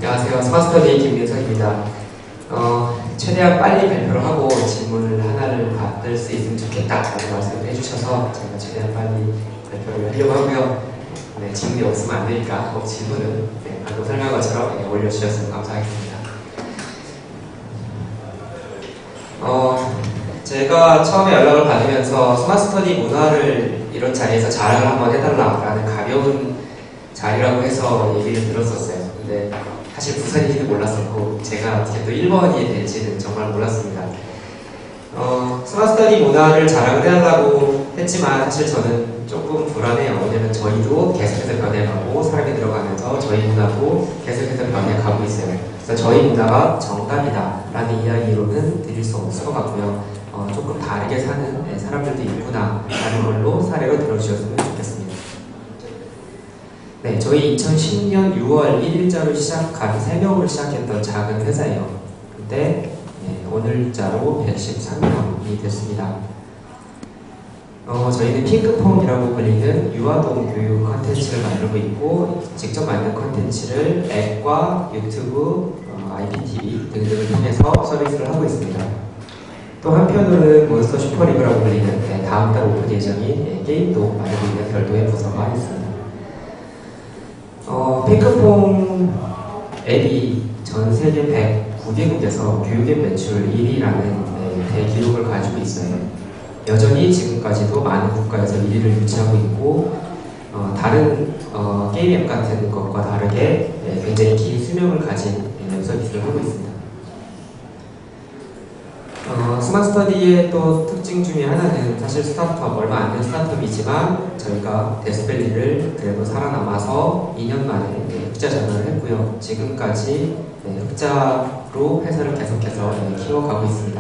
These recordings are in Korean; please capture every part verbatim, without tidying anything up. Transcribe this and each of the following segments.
안녕하세요. 스마스터디 김민석입니다. 어, 최대한 빨리 발표를 하고 질문을 하나를 받을 수 있으면 좋겠다라고 말씀을 해주셔서 제가 최대한 빨리 발표를 하려고 하고요. 네, 질문이 없으면 안 되니까 꼭 질문은 네, 방금 설명한 것처럼 네, 올려주셨으면 감사하겠습니다. 어, 제가 처음에 연락을 받으면서 스마스터디 문화를 이런 자리에서 자랑을 한번 해달라라는 가벼운 자리라고 해서 얘기를 들었었어요. 근데 사실 부산인지는 몰랐었고 제가 어떻게 또 일 번이 될지는 정말 몰랐습니다. 어, 스마스터디 문화를 자랑을 해달라고 했지만 사실 저는 조금 불안해요. 왜냐면 저희도 계속해서 변해가고 사람이 들어가면서 저희 문화도 계속해서 변해가고 있어요. 그래서 저희 문화가 정답이다 라는 이야기로는 드릴 수 없을 것 같고요. 어, 조금 다르게 사는 사람들도 있구나 라는 걸로 사례로 들어주셨으면 좋겠습니다. 네, 저희 이천십 년 유월 일 일자로 시작한 세 명으로 시작했던 작은 회사예요. 근데 네, 오늘자로 백십삼 명이 됐습니다. 어, 저희는 핑크퐁이라고 불리는 유아동 교육 컨텐츠를 만들고 있고 직접 만든 컨텐츠를 앱과 유튜브, 어, 아이피티비 등등을 통해서 서비스를 하고 있습니다. 또 한편으로는 몬스터 슈퍼리그라고 불리는 네, 다음 달 오픈 예정인 네, 게임도 만들고 있는 별도의 부서가 있습니다. 어, 핑크퐁 앱이 전 세계 백구 개국에서 교육앱 매출 일 위라는 네, 대기록을 가지고 있어요. 여전히 지금까지도 많은 국가에서 일 위를 유지하고 있고 어, 다른 어, 게임 앱 같은 것과 다르게 네, 굉장히 긴 수명을 가진 웹 서비스를 하고 있습니다. 어, 스마스터디의 또 특징 중에 하나는 사실 스타트업, 얼마 안 된 스타트업이지만 저희가 데스밸리를 그래도 살아남아서 이 년 만에 네, 흑자 전환을 했고요. 지금까지 네, 흑자로 회사를 계속해서 네, 키워가고 있습니다.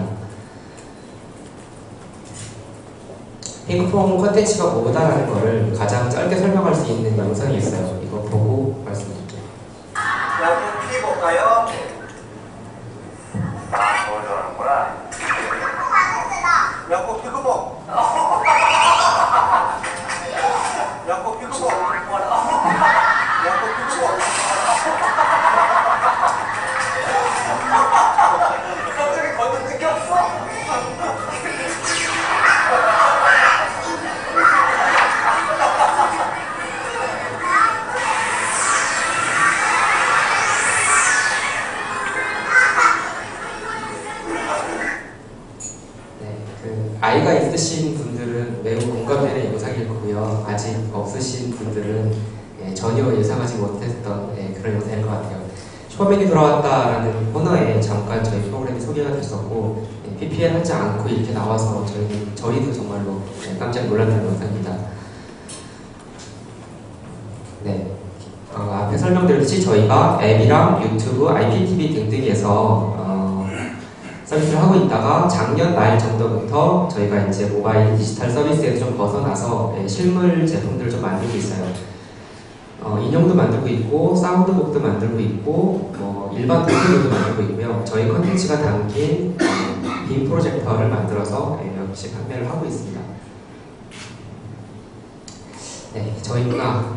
핑크퐁 컨텐츠가 뭐다라는 거를 가장 짧게 설명할 수 있는 영상이 있어요. 이거 보고 말씀드릴게요. 야, 피 볼까요? 아, 저걸 좋아하는구나. 야구 피크볼. 야구 피크볼. 야구 피크볼. 갑자기 건너 찍혔어? 아이가 있으신 분들은 매우 공감되는 영상일 거고요. 아직 없으신 분들은 예, 전혀 예상하지 못했던 예, 그런 영상일 것 같아요. 슈퍼맨이 돌아왔다라는 코너에 잠깐 저희 프로그램이 소개가 됐었고 예, 피피엘 하지 않고 이렇게 나와서 저희, 저희도 정말로 예, 깜짝 놀랐던 영상입니다. 네, 어, 앞에 설명드렸듯이 저희가 앱이랑 유튜브, 아이피티비 등등에서 어, 서비스를 하고 있다가 작년 말 정도부터 저희가 이제 모바일 디지털 서비스에서 좀 벗어나서 네, 실물 제품들을 좀 만들고 있어요. 어, 인형도 만들고 있고 사운드북도 만들고 있고 뭐 일반 도구도 만들고 있고요. 저희 컨텐츠가 담긴 어, 빔 프로젝터를 만들어서 네, 역시 판매를 하고 있습니다. 네, 저희 문화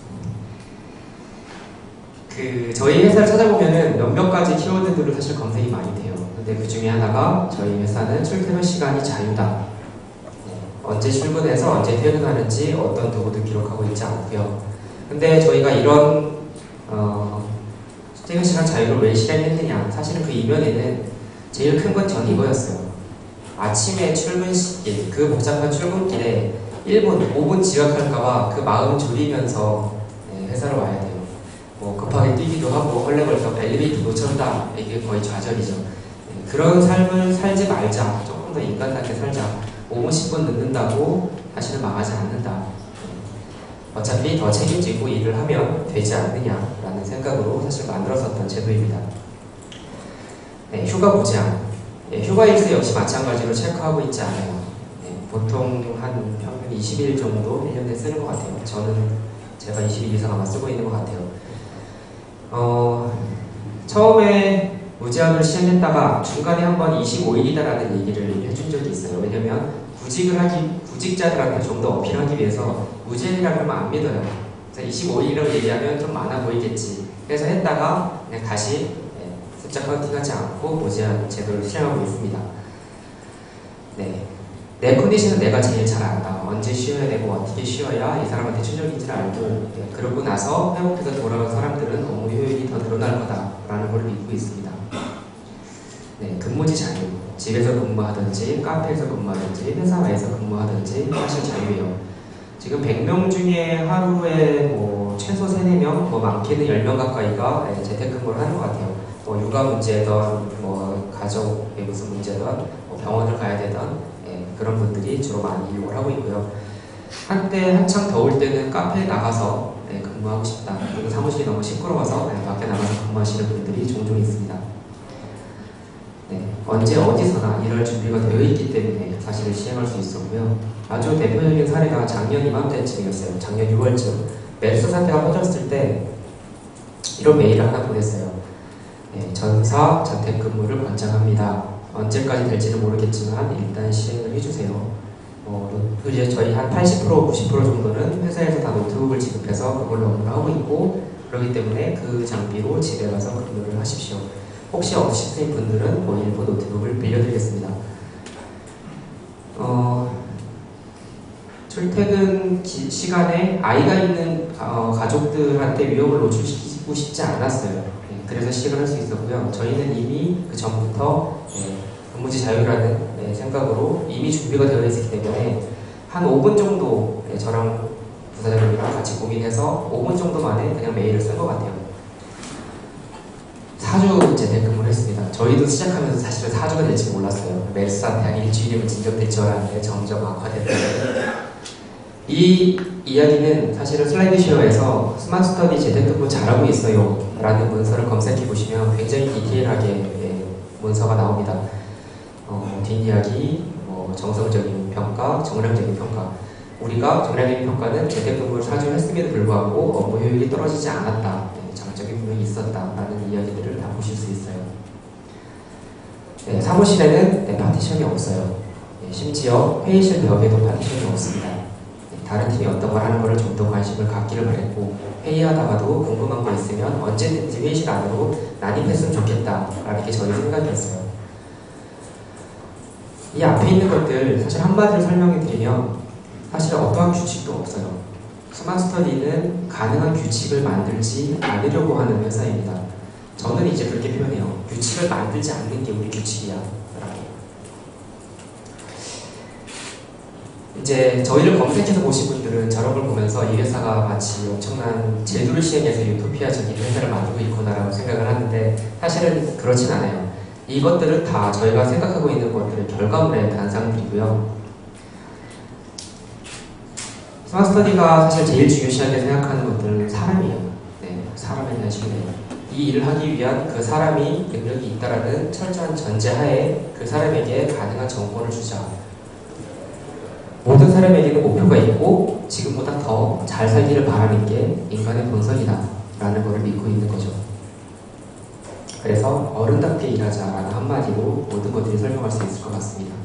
그 저희 회사를 찾아보면은 몇몇 가지 키워드들로 사실 검색이 많이 돼요. 근데 그 중에 하나가 저희 회사는 출퇴근 시간이 자유다. 네, 언제 출근해서 언제 퇴근하는지 어떤 도구도 기록하고 있지 않고요. 근데 저희가 이런 어, 출퇴근 시간 자유를 왜 실행했느냐? 사실은 그 이면에는 제일 큰 건 전 이거였어요. 아침에 출근길, 그 복잡한 출근길에 일 분, 오 분 지각할까봐 그 마음 졸이면서 네, 회사로 와야 돼요. 뭐 급하게 뛰기도 하고 헐레벌떡 엘리베이터 놓쳤다. 이게 거의 좌절이죠. 그런 삶을 살지 말자. 조금 더 인간답게 살자. 오 분, 십 분 늦는다고 사실은 망하지 않는다. 어차피 더 책임지고 일을 하면 되지 않느냐라는 생각으로 사실 만들었었던 제도입니다. 네, 휴가 보장. 네, 휴가일수 역시 마찬가지로 체크하고 있지 않아요. 네, 보통 한 평균 이십 일 정도 일 년에 쓰는 것 같아요. 저는 제가 이십 일 이상 아마 쓰고 있는 것 같아요. 어, 처음에 무제한으로 시행했다가 중간에 한번 이십오 일이다라는 얘기를 해준 적이 있어요. 왜냐면 구직을 하기, 구직자들한테 좀 더 어필하기 위해서 무제한이라고 하면 안 믿어요. 그래서 이십오 일이라고 얘기하면 좀 많아 보이겠지. 그래서 했다가 그냥 다시 네, 숫자 카운팅하지 않고 무제한 제도를 실행하고 있습니다. 네, 내 컨디션은 내가 제일 잘 안다. 언제 쉬어야 되고 어떻게 쉬어야 이 사람한테 충족인지를 알고 네, 그러고 나서 회복해서 돌아온 사람들은 업무 효율이 더 늘어날 거다라는 걸 믿고 있습니다. 네, 근무지 자유. 집에서 근무하든지 카페에서 근무하든지 회사에서 근무하든지 사실 자유예요. 지금 백 명 중에 하루에 뭐 최소 세, 네 명, 뭐 많게는 열 명 가까이가 네, 재택근무를 하는 것 같아요. 뭐 육아 문제든 뭐 가족의 무슨 문제든 뭐 병원을 가야 되든 네, 그런 분들이 주로 많이 이용을 하고 있고요. 한때 한창 더울 때는 카페에 나가서 네, 근무하고 싶다. 그리고 사무실이 너무 시끄러워서 네, 밖에 나가서 근무하시는 분들이 종종 있습니다. 네, 언제 어디서나 이럴 준비가 되어 있기 때문에 사실 시행할 수 있었고요. 아주 대표적인 사례가 작년 이맘때쯤이었어요. 작년 유월쯤 메르스 사태가 퍼졌을 때 이런 메일을 하나 보냈어요. 네, 전사 자택근무를 권장합니다. 언제까지 될지는 모르겠지만 일단 시행을 해주세요. 어, 이제 저희 한 팔십 퍼센트, 구십 퍼센트 정도는 회사에서 다 노트북을 지급해서 그걸로 업무를 하고 있고 그렇기 때문에 그 장비로 집에 가서 근무를 하십시오. 혹시 없으신 분들은 뭐 일부 노트북을 빌려드리겠습니다. 어, 출퇴근 기, 시간에 아이가 있는 어, 가족들한테 위험을 노출시키고 싶지 않았어요. 네, 그래서 시행을 할 수 있었고요. 저희는 이미 그 전부터 네, 근무지 자유라는 네, 생각으로 이미 준비가 되어 있었기 때문에 한 오 분 정도 네, 저랑 부사장님이랑 같이 고민해서 오 분 정도 만에 그냥 메일을 쓴 것 같아요. 사 주 재택근무를 했습니다. 저희도 시작하면서 사실은 사 주가 될지 몰랐어요. 메르스 사태 한 일주일이면 진정될 줄 알았는데 점점 악화됐어요. 이 이야기는 사실은 슬라이드쇼에서 스마트 스터디 재택근무 잘하고 있어요 라는 문서를 검색해 보시면 굉장히 디테일하게 네, 문서가 나옵니다. 어, 뒷이야기, 뭐 정성적인 평가, 정량적인 평가. 우리가 정량적인 평가는 재택근무를 사 주 했음에도 불구하고 업무 효율이 떨어지지 않았다. 네, 장점이 분명히 있었다라는 이야기들을 다 보실 수 있어요. 네, 사무실에는 네, 파티션이 없어요. 네, 심지어 회의실 벽에도 파티션이 없습니다. 네, 다른 팀이 어떤 걸 하는 거를 좀 더 관심을 갖기를 바랬고 회의하다가도 궁금한 거 있으면 언제든지 회의실 안으로 난입했으면 좋겠다라는 게 저희 생각이었어요. 이 앞에 있는 것들 사실 한마디로 설명해 드리면 사실 어떠한 규칙도 없어요. 스마트 스터디는 가능한 규칙을 만들지 않으려고 하는 회사입니다. 저는 이제 그렇게 표현해요. 규칙을 만들지 않는 게 우리 규칙이야 라고. 이제 저희를 검색해서 보신 분들은 저런 걸 보면서 이 회사가 마치 엄청난 제도를 시행해서 유토피아적인 회사를 만들고 있구나라고 생각을 하는데 사실은 그렇진 않아요. 이것들은 다 저희가 생각하고 있는 것들의 결과물의 단상들이고요. 스마트 스터디가 사실 제일 중요시하게 생각하는 것들은 사람이에요. 네, 사람에 대한 신뢰. 이 일을 하기 위한 그 사람이 능력이 있다라는 철저한 전제하에 그 사람에게 가능한 정보를 주자. 모든 사람에게는 목표가 있고 지금보다 더 잘 살기를 바라는 게 인간의 본성이다 라는 것을 믿고 있는 거죠. 그래서 어른답게 일하자라는 한마디로 모든 것들이 설명할 수 있을 것 같습니다.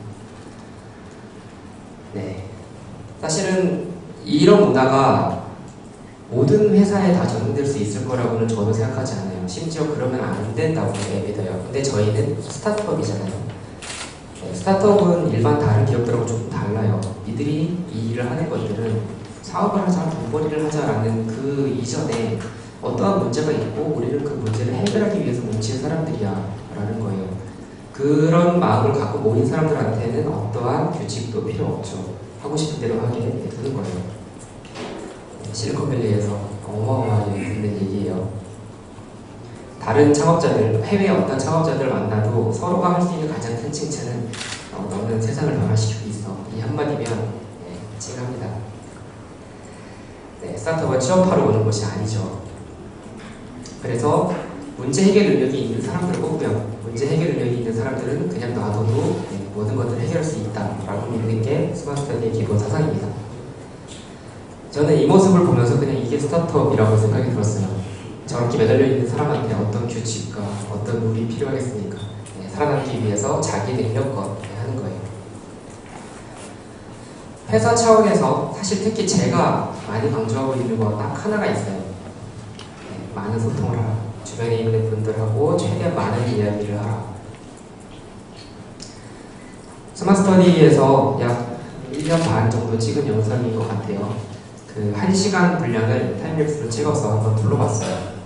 네, 사실은 이런 문화가 모든 회사에 다 적용될 수 있을 거라고는 저도 생각하지 않아요. 심지어 그러면 안 된다고 믿어요. 근데 저희는 스타트업이잖아요. 네, 스타트업은 일반 다른 기업들하고 조금 달라요. 이들이 이 일을 하는 것들은 사업을 하자, 돈벌이를 하자라는 그 이전에 어떠한 문제가 있고 우리는 그 문제를 해결하기 위해서 뭉친 사람들이야 라는 거예요. 그런 마음을 갖고 모인 사람들한테는 어떠한 규칙도 필요 없죠. 하고 싶은 대로 하게 되는 거예요. 실리콘밸리에서 어마어마하게 듣는 얘기예요. 다른 창업자들, 해외 어떤 창업자들 만나도 서로가 할 수 있는 가장 큰 칭찬은 어, 너는 세상을 변화시키고 있어. 이 한마디면 네, 찡합니다. 네, 스타트업은 취업하러 오는 곳이 아니죠. 그래서 문제 해결 능력이 있는 사람들을 뽑으면 문제 해결 능력이 있는 사람들은 그냥 놔둬도 네, 모든 것들을 해결할 수 있다라고 믿는 게 스마트 스터디의 기본 사상입니다. 저는 이 모습을 보면서 그냥 이게 스타트업이라고 생각이 들었어요. 저렇게 매달려 있는 사람한테 어떤 규칙과 어떤 룰이 필요하겠습니까? 네, 살아남기 위해서 자기 능력껏 하는 거예요. 회사 차원에서 사실 특히 제가 많이 강조하고 있는 거 딱 하나가 있어요. 네, 많은 소통을 하라. 주변에 있는 분들하고 최대한 많은 이야기를 하라. 스마트스터디에서 약 일 년 반 정도 찍은 영상인 것 같아요. 그 한 시간 분량을 타임랩스로 찍어서 한번 불러봤어요.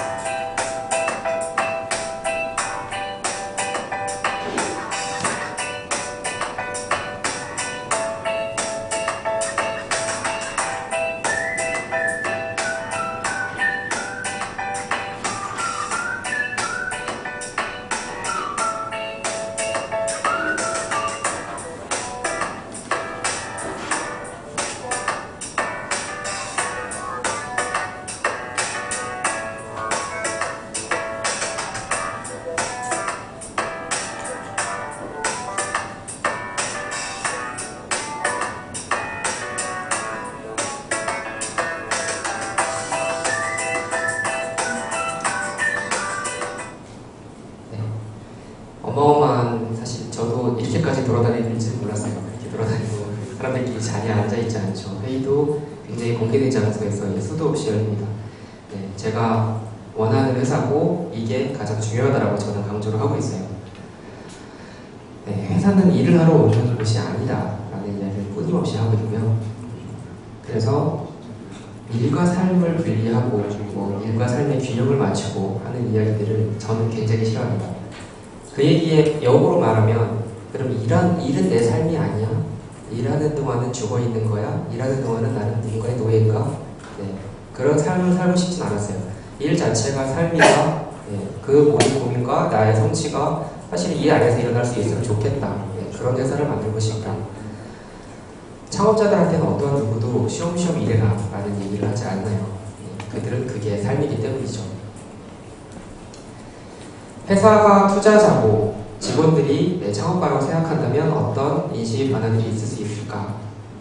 어마어마한, 사실 저도 이렇게까지 돌아다니는지 몰랐어요. 이렇게 돌아다니고 사람들끼리 자리에 앉아있지 않죠. 회의도 굉장히 공개된 장소에서 수도 없이 열립니다. 네, 제가 원하는 회사고 이게 가장 중요하다고 저는 강조를 하고 있어요. 네, 회사는 일을 하러 오는 곳이 아니다 라는 이야기를 끊임없이 하고 있고요. 그래서 일과 삶을 분리하고 뭐 일과 삶의 균형을 맞추고 하는 이야기들을 저는 굉장히 싫어합니다. 그 얘기에 역으로 말하면, 그럼 일한, 일은 내 삶이 아니야? 일하는 동안은 죽어있는 거야? 일하는 동안은 나는 누군가의 노예인가? 네, 그런 삶을 살고 싶진 않았어요. 일 자체가 삶이다. 네, 그 모든 고민과 나의 성취가 사실 이 안에서 일어날 수 있으면 좋겠다. 네, 그런 회사를 만들고 싶다. 창업자들한테는 어떠한 누구도 쉬엄쉬엄 일해라 라는 얘기를 하지 않나요? 네, 그들은 그게 삶이기 때문이죠. 회사가 투자자고 직원들이 내 창업가라고 생각한다면 어떤 인식 변화들이 있을 수 있을까?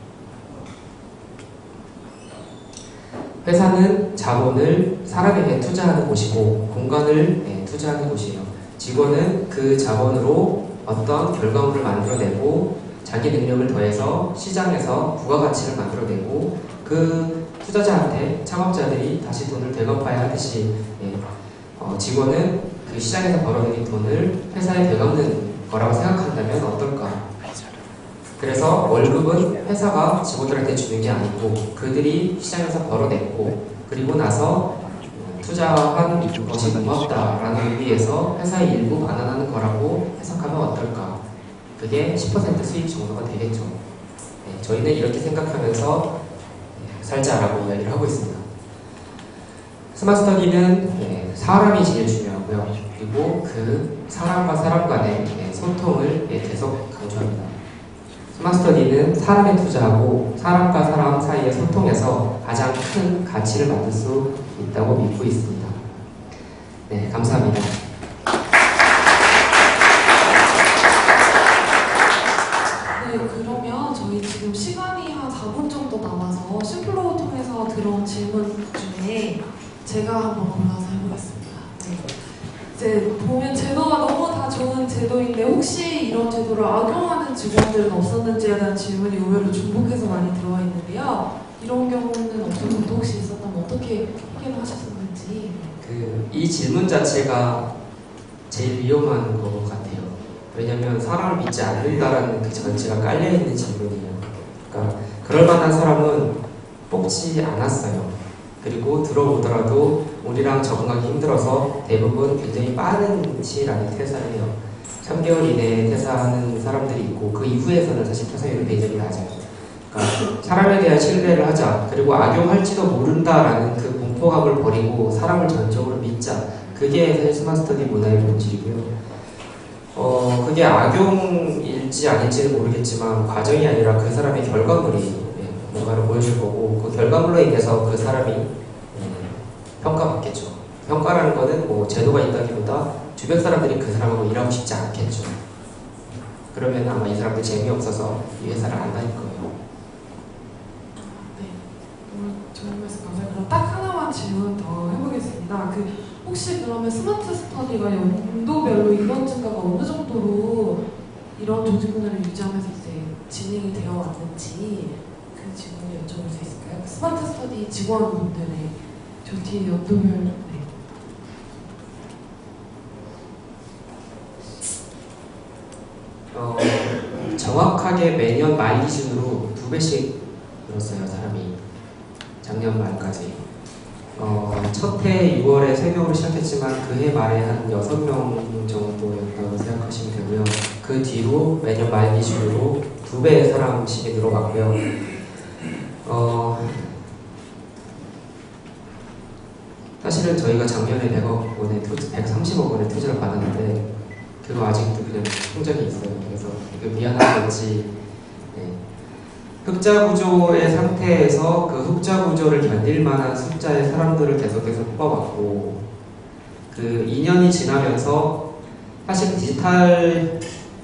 회사는 자본을 사람에게 투자하는 곳이고 공간을 네, 투자하는 곳이에요. 직원은 그 자본으로 어떤 결과물을 만들어내고 자기 능력을 더해서 시장에서 부가가치를 만들어내고 그 투자자한테 창업자들이 다시 돈을 되갚아야 하듯이 네, 어, 직원은 그 시장에서 벌어들인 돈을 회사에 되갚는 거라고 생각한다면 어떨까? 그래서 월급은 회사가 직원들한테 주는 게 아니고 그들이 시장에서 벌어냈고 그리고 나서 투자한 것이 고맙다라는 의미에서 회사의 일부 반환하는 거라고 해석하면 어떨까? 그게 십 퍼센트 수익 정도가 되겠죠. 네, 저희는 이렇게 생각하면서 살자라고 이야기를 하고 있습니다. 스마트스터디는 네, 사람이 제일 중요하고요. 그리고 그 사람과 사람 간의 네, 소통을 네, 계속 강조합니다. 스마트스터디는 사람에 투자하고 사람과 사람 사이의 소통에서 가장 큰 가치를 만들 수 있다고 믿고 있습니다. 네, 감사합니다. 네, 그러면 저희 지금 시간이 한 사 분 정도 남아서 심플로우 통해서 들어온 질문 중에 제가 한번 골라서 해보겠습니다. 네. 이제 보면 제도가 너무 다 좋은 제도인데 혹시 이런 제도를 악용하는 직원들은 없었는지에 대한 질문이 의외로 중복해서 많이 들어와 있는데요. 이런 경우는 없던 적도 혹시 있었다면 어떻게 해결하셨는지. 그, 이 질문 자체가 제일 위험한 것 같아요. 왜냐면 사람을 믿지 않는다라는 그 전체가 깔려있는 질문이에요. 그러니까 그럴 만한 사람은 뽑지 않았어요. 그리고 들어오더라도 우리랑 적응하기 힘들어서 대부분 굉장히 빠른 시일 안에 퇴사를 해요. 삼 개월 이내에 퇴사하는 사람들이 있고 그 이후에서는 사실 퇴사율이 굉장히 낮아요. 그러니까 사람에 대한 신뢰를 하자, 그리고 악용할지도 모른다라는 그 공포감을 버리고 사람을 전적으로 믿자. 그게 사실 스마트스터디 문화의 본질이고요. 어, 그게 악용일지 아닐지는 모르겠지만 과정이 아니라 그 사람의 결과물이 뭔가를 보여줄 거고 그 결과물로 인해서 그 사람이 음, 평가받겠죠. 평가라는 거는 뭐 제도가 있다기보다 주변 사람들이 그 사람하고 일하고 싶지 않겠죠. 그러면 아마 이 사람들 재미없어서 이 회사를 안 다닐 거예요. 네, 오늘 좋은 말씀 감사해요. 그럼 딱 하나만 질문 더 해보겠습니다. 그 혹시 그러면 스마트 스터디가 연도별로 인원 증가가 어느 정도로 이런 조직 문화를 유지하면서 이제 진행이 되어 왔는지 그 질문을 여쭤볼 수 있을까요? 스마트 스터디 직원분들의 저 뒤에 연도별 네. 어, 정확하게 매년 말 기준으로 두 배씩 늘었어요, 사람이. 작년 말까지. 어, 첫 해 유월에 세 명으로 시작했지만 그 해 말에 한 여섯 명 정도였다고 생각하시면 되고요. 그 뒤로 매년 말 기준으로 두 배의 사람씩이 늘어갔고요. 어, 사실은 저희가 작년에 백억 원의 투자, 백삼십억 원의 투자를 받았는데 그거 아직도 그냥 통장에 있어요. 그래서 그 미안한 건지 네. 흑자 구조의 상태에서 그 흑자 구조를 견딜 만한 숫자의 사람들을 계속해서 뽑아왔고 그 이 년이 지나면서 사실 디지털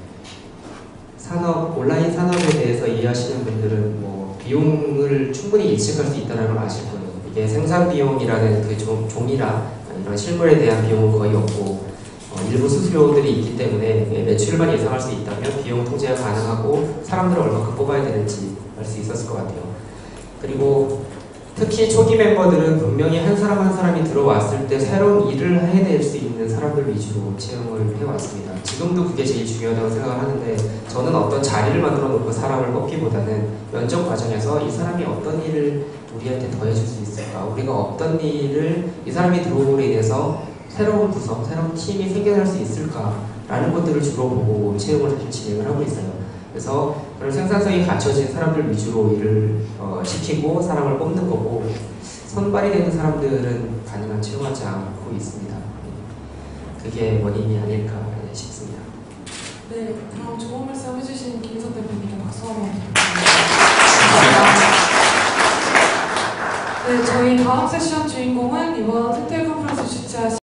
산업, 온라인 산업에 대해서 이해하시는 분들은 뭐 비용을 충분히 예측할 수 있다는 걸 아실 거예요. 이게 생산 비용이라는 그 종, 종이나 이런 실물에 대한 비용은 거의 없고 어, 일부 수수료들이 있기 때문에 매출만 예상할 수 있다면 비용 통제가 가능하고 사람들을 얼마큼 뽑아야 되는지 알 수 있었을 것 같아요. 그리고 특히 초기 멤버들은 분명히 한 사람 한 사람이 들어왔을 때 새로운 일을 해낼 수 있는 사람들 위주로 채용을 해왔습니다. 지금도 그게 제일 중요하다고 생각을 하는데 저는 어떤 자리를 만들어 놓고 사람을 뽑기보다는 면접 과정에서 이 사람이 어떤 일을 우리한테 더해줄 수 있을까, 우리가 어떤 일을 이 사람이 들어옴으로 인해서 새로운 구성, 새로운 팀이 생겨날 수 있을까라는 것들을 주로 보고 채용을 사실 진행을 하고 있어요. 그래서 그런 생산성이 갖춰진 사람들 위주로 일을 어, 시키고 사람을 뽑는 거고 선발이 되는 사람들은 가능한 채용하지 않고 있습니다. 그게 원인이 아닐까 싶습니다. 네, 그럼 좋은 말씀 해주신 김석 대표님께 박수 한번 부탁드립니다. 네, 저희 다음 세션 주인공은 이번 텍테일 컨퍼런스 주최하신